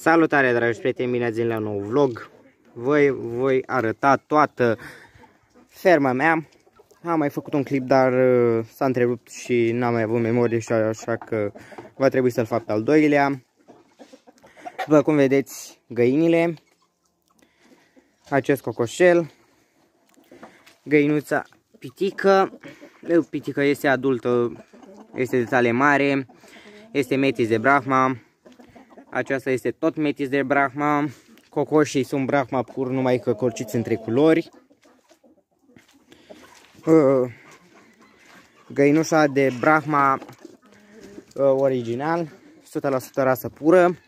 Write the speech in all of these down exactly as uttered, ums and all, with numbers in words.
Salutare, dragi prieteni, bine ați venit la un nou vlog. Voi voi arăta toată ferma mea. Am mai făcut un clip, dar uh, s-a întrerupt și n-am mai avut memorie, și așa că va trebui să-l fac pe al doilea. După cum vedeți, găinile, acest cocoșel, găinuța Pitică. Pitică este adultă, este de tale mare, este Metis de Brahma. Aceasta este tot Metis de Brahma. Cocoșii sunt Brahma pur, numai că corciți între culori. Uh, găinușa de Brahma uh, original, o sută la sută rasă pură.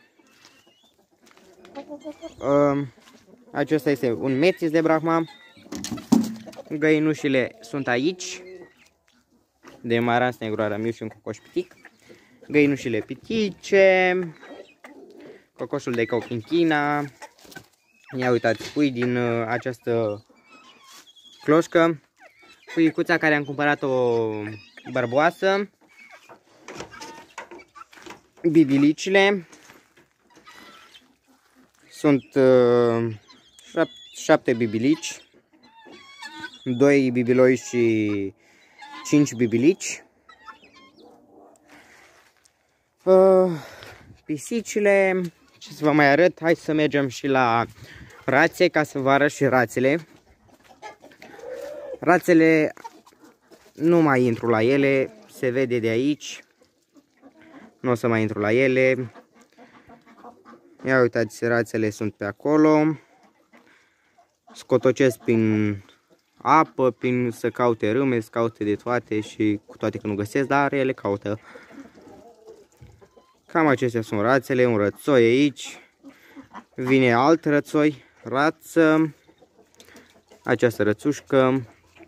Uh, acesta este un Metis de Brahma. Găinușile sunt aici, de Marans Negru Aramiu și un cocoș pitic. Găinușile pitice, cocoșul de Copinchina. Ia uitați, pui din uh, această cloșcă, puicuța care am cumpărat-o bărboasă, bibilicile, sunt uh, șap șapte bibilici, doi bibiloi și cinci bibilici. Uh, pisicile, ce să vă mai arăt, hai să mergem și la rațe ca să vă arăt și rațele. Rațele, nu mai intru la ele, se vede de aici, nu o să mai intru la ele. Ia uitați, rațele sunt pe acolo, scotocesc prin apă, prin să caute râme, să caute de toate și cu toate că nu găsesc, dar ele caută. Cam acestea sunt rațele, un rățoi aici, vine alt rățoi, rață, această rățușcă,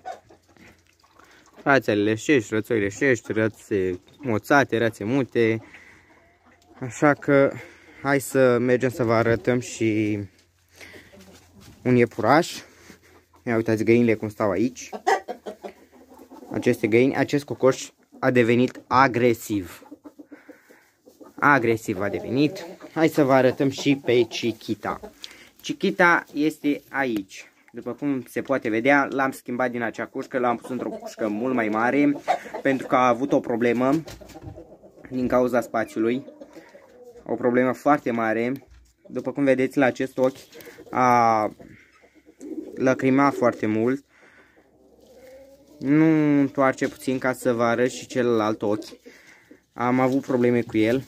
rațele leșești, rățoi leșești, rațe moțate, rațe mute. Așa că hai să mergem să vă arătăm și un iepuraș. Ia uitați găinile cum stau aici. Aceste găini, acest cocoș a devenit agresiv. Agresiv a devenit. Hai să vă arătăm și pe Chiquita. Chiquita este aici. După cum se poate vedea, l-am schimbat din acea cușcă, l-am pus într-o cușcă mult mai mare, pentru că a avut o problemă din cauza spațiului. O problemă foarte mare. După cum vedeți la acest ochi, a lăcrimat foarte mult. Nu întoarce puțin ca să vă arăt și celălalt ochi. Am avut probleme cu el.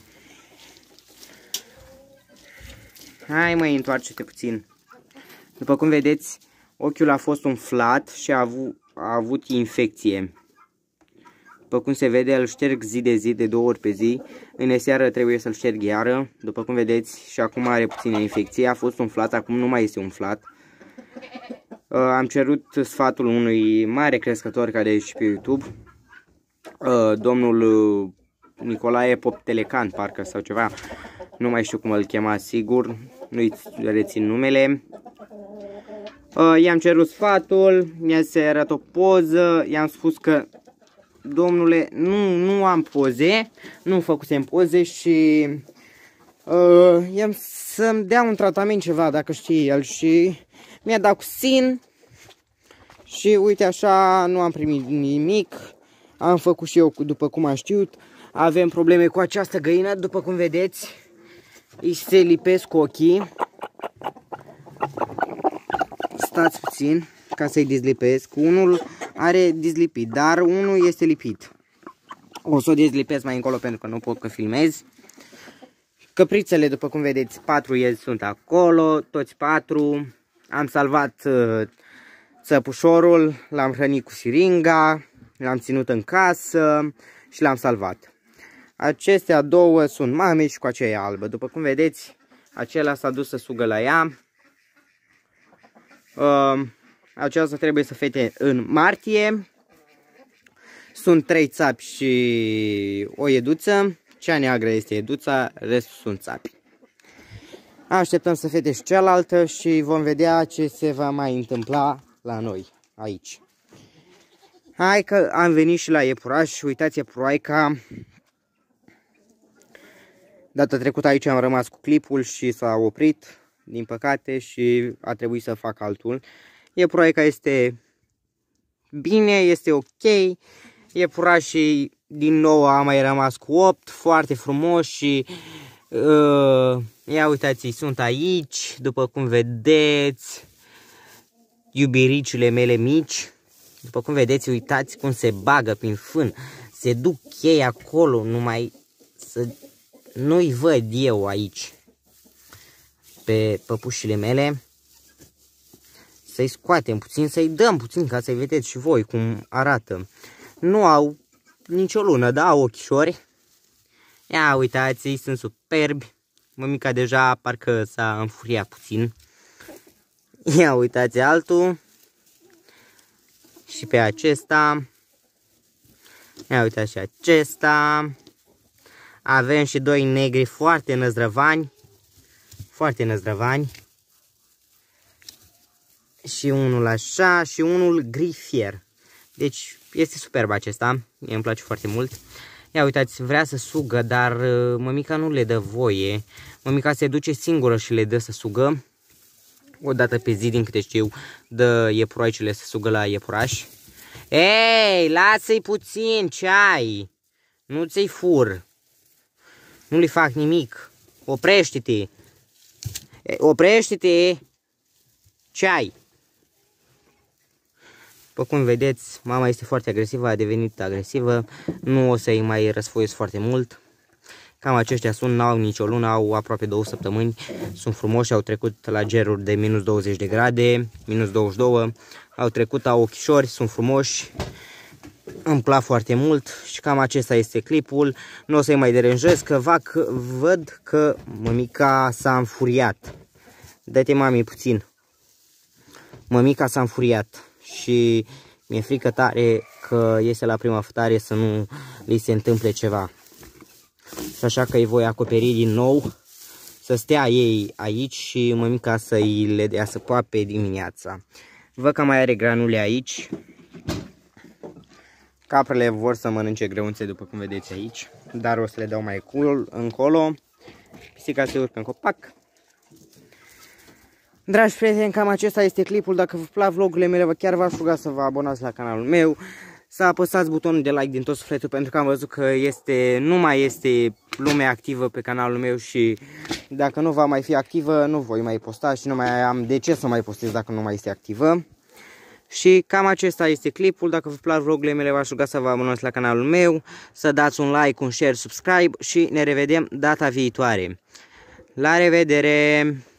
Hai măi, întoarce-te puțin. După cum vedeți, ochiul a fost umflat și a avut, a avut infecție. După cum se vede, îl șterg zi de zi, de două ori pe zi. În seară trebuie să-l șterg iară. După cum vedeți, și acum are puțină infecție. A fost umflat, acum nu mai este umflat. Uh, am cerut sfatul unui mare crescător care e și pe YouTube. Uh, domnul Nicolae Poptelecan, parcă, sau ceva. Nu mai știu cum îl chema, sigur. Nu-i rețin numele. Uh, I-am cerut sfatul, mi-a se arătat o poză, i-am spus că, domnule, nu, nu am poze, nu făcusem poze și uh, i-am să-mi dea un tratament ceva, dacă știe el, și mi-a dat cu sin și uite așa, nu am primit nimic, am făcut și eu după cum am știut. Avem probleme cu această găină, după cum vedeți, îi se lipesc ochii. Stați puțin ca să-i dezlipesc. Unul are dezlipit, dar unul este lipit. O să o dezlipesc mai încolo pentru că nu pot că filmez. Căprițele, după cum vedeți, patru iezi sunt acolo, toți patru. Am salvat uh, țăpușorul, l-am hrănit cu siringa, l-am ținut în casă și l-am salvat. Acestea două sunt mame și cu aceea albă. După cum vedeți, acela s-a dus să sugă la ea. Uh, aceasta trebuie să fete în martie. Sunt trei țapi și o ieduță. Cea neagră este ieduța, restul sunt țapi. Așteptăm să fete și cealaltă și vom vedea ce se va mai întâmpla la noi aici. Hai că am venit și la iepuraș. Uitați, iepuroaica Data trecută aici am rămas cu clipul și s-a oprit, din păcate, și a trebuit să fac altul. Iepurașca este bine, este ok. Iepurașii din nou am mai rămas cu opt, foarte frumos și uh, ia uitați, sunt aici, după cum vedeți, iubiricile mele mici. După cum vedeți, uitați cum se bagă prin fân, se duc ei acolo, numai să nu-i văd eu aici pe păpușile mele. Să-i scoatem puțin, să-i dăm puțin ca să-i vedeți și voi cum arată. Nu au nicio lună, da, au ochișori. Ia uitați, ei sunt superbi. Mămica deja parcă s-a înfuriat puțin. Ia uitați altul. Și pe acesta. Ia uitați și acesta. Avem și doi negri foarte năzdrăvani. Foarte năzdrăvani. Și unul așa și unul grifier. Deci este superb acesta. Mie îmi place foarte mult. Ia uitați, vrea să sugă, dar mămica nu le dă voie. Mămica se duce singură și le dă să sugă. O dată pe zi, din câte știu, dă iepuraicele să sugă la iepuraș. Ei, lasă-i puțin, ce ai? Nu ți-i fur. Nu le fac nimic. Oprește-te. Oprește-te. Ce ai? După cum vedeți, mama este foarte agresivă, a devenit agresivă. Nu o să-i mai răsfoiesc foarte mult. Cam aceștia sunt, n-au nicio lună, au aproape două săptămâni. Sunt frumoși, au trecut la geruri de minus douăzeci de grade, minus douăzeci și doi. Au trecut, au ochișori, sunt frumoși. Îmi plac foarte mult și cam acesta este clipul. Nu o să-i mai deranjez, că văd că mămica s-a înfuriat. Dă-te, mami, puțin. Mămica s-a înfuriat și mi-e frică tare că iese la prima fătare să nu li se întâmple ceva. Și așa că îi voi acoperi din nou, să stea ei aici și mămica să-i le dea săpa pe dimineața. Văd că mai are granule aici. Caprele vor să mănânce grăunțe, după cum vedeți aici, dar o să le dau mai cool încolo. Pisica se urcă în copac. Dragi prieteni, cam acesta este clipul. Dacă vă plac vlogurile mele, chiar v-aș ruga să vă abonați la canalul meu, să apăsați butonul de like din tot sufletul, pentru că am văzut că este, nu mai este lume activă pe canalul meu și dacă nu va mai fi activă, nu voi mai posta și nu mai am de ce să mai postez dacă nu mai este activă. Și cam acesta este clipul. Dacă vă plac vlogurile mele, v-aș ruga să vă abonați la canalul meu, să dați un like, un share, subscribe și ne revedem data viitoare. La revedere!